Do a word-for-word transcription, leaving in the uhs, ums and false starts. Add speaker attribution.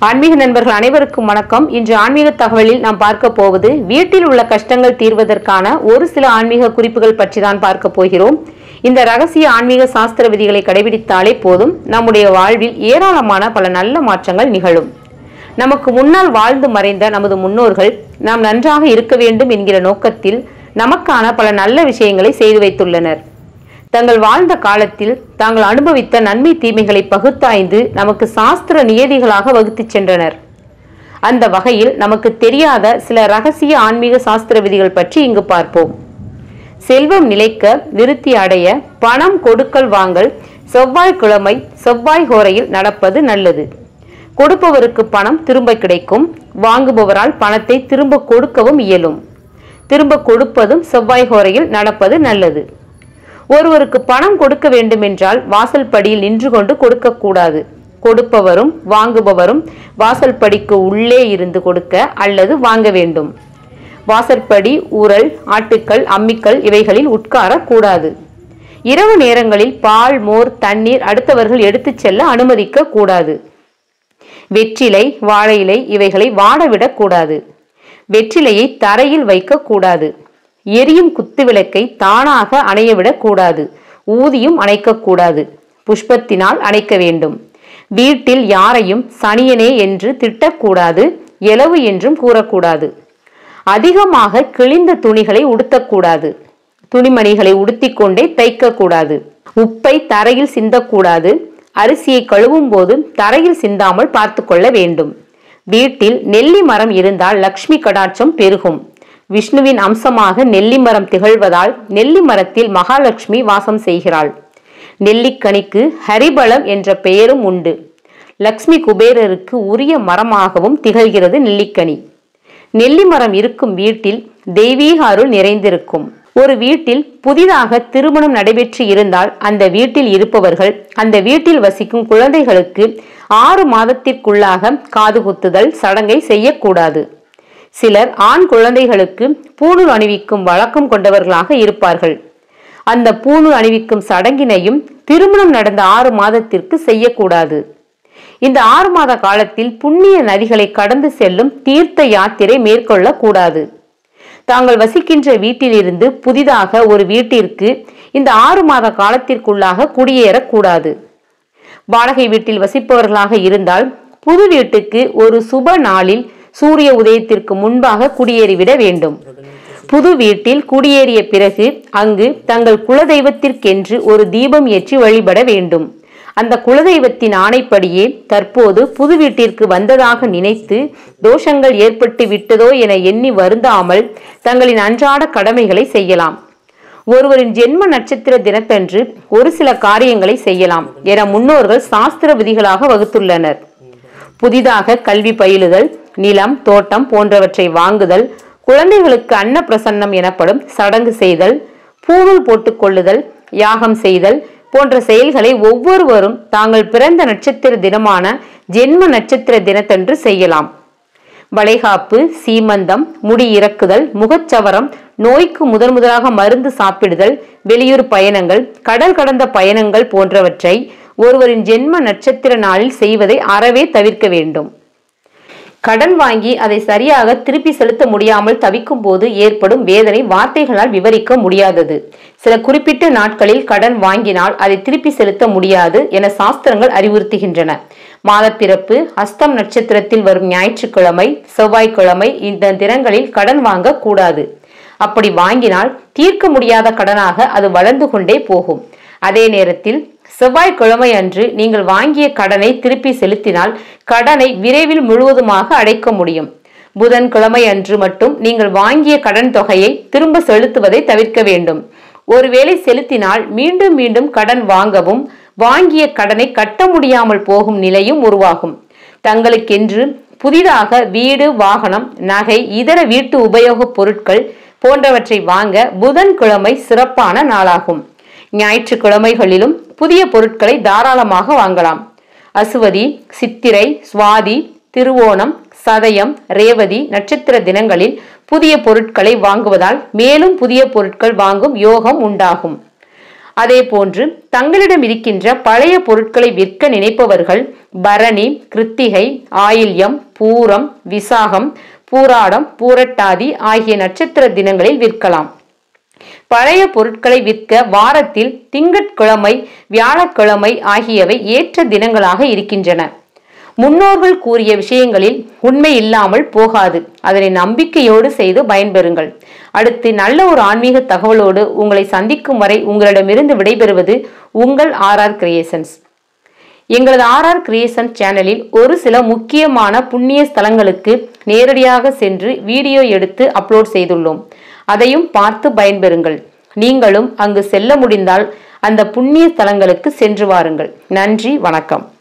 Speaker 1: ஆன்மீக நண்பர்கள் அனைவருக்கும் வணக்கம். இன்று ஆன்மீக தகவலில் நாம் பார்க்க போவது வீட்டில் உள்ள கஷ்டங்கள் தீர்வதற்கான ஒரு சில ஆன்மீக குறிப்புகள் பற்றி தான் பார்க்க போகிறோம். இந்த ரகசிய ஆன்மீக சாஸ்திர விதிகளை கடைபிடித்தாலே போதும், நம்முடைய வாழ்வில் ஏராளமான பல நல்ல மாற்றங்கள் நிகழும். நமக்கு முன்னால் வாழ்ந்து மறைந்த நமது முன்னோர்கள் நாம் நன்றாக இருக்க வேண்டும் என்கிற நோக்கத்தில் நமக்கான பல நல்ல விஷயங்களை செய்து வைத்துள்ளனர். தங்கள் வாழ்ந்த காலத்தில் தாங்கள் அனுபவித்த நன்மை தீமைகளை பகுத்தாய்ந்து நமக்கு சாஸ்திர நியதிகளாக வகுத்து சென்றனர். அந்த வகையில் நமக்கு தெரியாத சில ரகசிய ஆன்மீக சாஸ்திர விதிகள் பற்றி இங்கு பார்ப்போம். செல்வம் நிலைக்க, விருத்தி அடைய, பணம் கொடுக்கல் வாங்கல் செவ்வாய்க்கிழமை செவ்வாய் ஹோரையில் நடப்பது நல்லது. கொடுப்பவருக்கு பணம் திரும்ப கிடைக்கும், வாங்குபவரால் பணத்தை திரும்ப கொடுக்கவும் இயலும். திரும்ப கொடுப்பதும் செவ்வாய் ஹோரையில் நடப்பது நல்லது. ஒருவருக்கு பணம் கொடுக்க வேண்டுமென்றால் வாசல் படியில் நின்று கொண்டு கொடுக்கக்கூடாது. கொடுப்பவரும் வாங்குபவரும் வாசல் படிக்கு உள்ளே இருந்து கொடுக்க அல்லது வாங்க வேண்டும். வாசற்படி, உரல், ஆட்டுக்கள், அம்மிக்கல் இவைகளில் உட்காரக்கூடாது. இரவு நேரங்களில் பால், மோர், தண்ணீர் அடுத்தவர்கள் எடுத்துச் செல்ல அனுமதிக்க கூடாது. வெற்றிலை, வாழை இலை இவைகளை வாடவிடக் கூடாது. வெற்றிலையை தரையில் வைக்க கூடாது. எரியும் குத்து விளக்கை தானாக அணையவிடக் கூடாது. ஊதியும் அணைக்கக்கூடாது. புஷ்பத்தினால் அணைக்க வேண்டும். வீட்டில் யாரையும் சனியனே என்று திட்டக்கூடாது. எலவு என்றும் கூறக்கூடாது. அதிகமாக கிழிந்த துணிகளை உடுத்தக்கூடாது. துணிமணிகளை உடுத்திக்கொண்டே தைக்கக்கூடாது. உப்பை தரையில் சிந்தக்கூடாது. அரிசியை கழுவும் போது தரையில் சிந்தாமல் பார்த்து கொள்ள வேண்டும். வீட்டில் நெல்லி மரம் இருந்தால் லக்ஷ்மி கடாட்சம் பெருகும். விஷ்ணுவின் அம்சமாக நெல்லி மரம் திகழ்வதால் நெல்லி மரத்தில் மகாலட்சுமி வாசம் செய்கிறாள். நெல்லிக்கனிக்கு ஹரிபலம் என்ற பெயரும் உண்டு. லக்ஷ்மி குபேரருக்கு உரிய மரமாகவும் திகழ்கிறது நெல்லிக்கனி. நெல்லி மரம் இருக்கும் வீட்டில் தெய்வீக அருள் நிறைந்திருக்கும். ஒரு வீட்டில் புதிதாக திருமணம் நடைபெற்று இருந்தால் அந்த வீட்டில் இருப்பவர்கள் அந்த வீட்டில் வசிக்கும் குழந்தைகளுக்கு ஆறு மாதத்திற்குள்ளாக காது குத்துதல் சடங்கை செய்யக்கூடாது. சிலர் ஆண் குழந்தைகளுக்கு பூணூல் அணிவிக்கும் வழக்கம் கொண்டவர்களாக இருப்பார்கள். அந்த பூணூல் அணிவிக்கும் சடங்கினையும் திருமணம் நடந்த ஆறு மாதத்திற்கு செய்யக்கூடாது. இந்த ஆறு மாத காலத்தில் புண்ணிய நதிகளை கடந்து செல்லும் தீர்த்த யாத்திரை மேற்கொள்ள கூடாது. தாங்கள் வசிக்கின்ற வீட்டிலிருந்து புதிதாக ஒரு வீட்டிற்கு இந்த ஆறு மாத காலத்திற்குள்ளாக குடியேறக்கூடாது. வாடகை வீட்டில் வசிப்பவர்களாக இருந்தால் புது வீட்டுக்கு ஒரு சுப நாளில் சூரிய உதயத்திற்கு முன்பாக குடியேறிவிட வேண்டும். புது வீட்டில் குடியேறிய பிறகு அங்கு தங்கள் குலதெய்வத்திற்கென்று ஒரு தீபம் ஏற்றி வழிபட வேண்டும். அந்த குலதெய்வத்தின் ஆணைப்படியே தற்போது புது வீட்டிற்கு வந்ததாக நினைத்து தோஷங்கள் ஏற்பட்டு விட்டதோ என எண்ணி வருந்தாமல் தங்களின் அன்றாட கடமைகளை செய்யலாம். ஒருவரின் ஜென்ம நட்சத்திர தினத்தன்று ஒரு சில காரியங்களை செய்யலாம் என முன்னோர்கள் சாஸ்திர விதிகளாக வகுத்துள்ளனர். புதிதாக கல்வி பயிலுதல், நிலம், தோட்டம் போன்றவற்றை வாங்குதல், குழந்தைகளுக்கு அன்ன பிரசன்னம் எனப்படும் சடங்கு செய்தல், பூணூல் போட்டுக் கொள்ளுதல், யாகம் செய்தல் போன்ற செயல்களை ஒவ்வொருவரும் தாங்கள் பிறந்த நட்சத்திர தினமான ஜென்ம நட்சத்திர தினத்தன்று செய்யலாம். வளைகாப்பு, சீமந்தம், முடி இறக்குதல், முகச்சவரம், நோய்க்கு முதன் முதலாக மருந்து சாப்பிடுதல், வெளியூர் பயணங்கள், கடல் கடந்த பயணங்கள் போன்றவற்றை ஒருவரின் ஜென்ம நட்சத்திர நாளில் செய்வதை அறவே தவிர்க்க வேண்டும். கடன் வாங்கி அதை சரியாக திருப்பி செலுத்த முடியாமல் தவிக்கும் போது ஏற்படும் வேதனை வார்த்தைகளால் விவரிக்க முடியாதது. சில குறிப்பிட்ட நாட்களில் கடன் வாங்கினால் அதை திருப்பி செலுத்த முடியாது என சாஸ்திரங்கள் அறிவுறுத்துகின்றன. மாதப்பிறப்பு, அஸ்தம் நட்சத்திரத்தில் வரும் ஞாயிற்றுக்கிழமை, செவ்வாய்க்கிழமை இந்த தினங்களில் கடன் வாங்க கூடாது. அப்படி வாங்கினால் தீர்க்க முடியாத கடனாக அது வளர்ந்து கொண்டே போகும். அதே நேரத்தில் செவ்வாய்க்கிழமை அன்று நீங்கள் வாங்கிய கடனை திருப்பி செலுத்தினால் கடனை விரைவில் முழுவதுமாக அடைக்க முடியும். புதன்கிழமை அன்று மட்டும் நீங்கள் வாங்கிய கடன் தொகையை திரும்ப செலுத்துவதை தவிர்க்க வேண்டும். ஒருவேளை செலுத்தினால் மீண்டும் மீண்டும் கடன் வாங்கவும் வாங்கிய கடனை கட்ட முடியாமல் போகும் நிலையும் உருவாகும். தங்களுக்கென்று புதிதாக வீடு, வாகனம், நகை, இதர வீட்டு உபயோகப் பொருட்கள் போன்றவற்றை வாங்க புதன்கிழமை சிறப்பான நாளாகும். ஞாயிற்றுக்கிழமைகளிலும் புதிய பொருட்களை தாராளமாக வாங்கலாம். அசுவதி, சித்திரை, சுவாதி, திருவோணம், சதயம், ரேவதி நட்சத்திர தினங்களில் புதிய பொருட்களை வாங்குவதால் மேலும் புதிய பொருட்கள் வாங்கும் யோகம் உண்டாகும். அதே போன்று தங்களிடம் இருக்கின்ற பழைய பொருட்களை விற்க நினைப்பவர்கள் பரணி, கிருத்திகை, ஆயில்யம், பூரம், விசாகம், பூராடம், பூரட்டாதி ஆகிய நட்சத்திர தினங்களில் விற்கலாம். பழைய பொருட்களை விற்க வாரத்தில் திங்கட்கிழமை, வியாழக்கிழமை ஆகியவை ஏற்ற தினங்களாக இருக்கின்றன. முன்னோர்கள் கூறிய விஷயங்களில் உண்மை இல்லாமல் போகாது. அதனை நம்பிக்கையோடு செய்து பயன்பெறுங்கள். அடுத்து நல்ல ஒரு ஆன்மீக தகவலோடு உங்களை சந்திக்கும் வரை உங்களிடமிருந்து விடைபெறுவது உங்கள் ஆர் ஆர் கிரியேஷன்ஸ். எங்களது ஆர் ஆர் கிரியேஷன் சேனலில் ஒரு சில முக்கியமான புண்ணிய ஸ்தலங்களுக்கு நேரடியாக சென்று வீடியோ எடுத்து அப்லோட் செய்துள்ளோம். அதையும் பார்த்து பயன்பெறுங்கள். நீங்களும் அங்கு செல்ல முடிந்தால் அந்த புண்ணிய ஸ்தலங்களுக்கு சென்று வாருங்கள். நன்றி, வணக்கம்.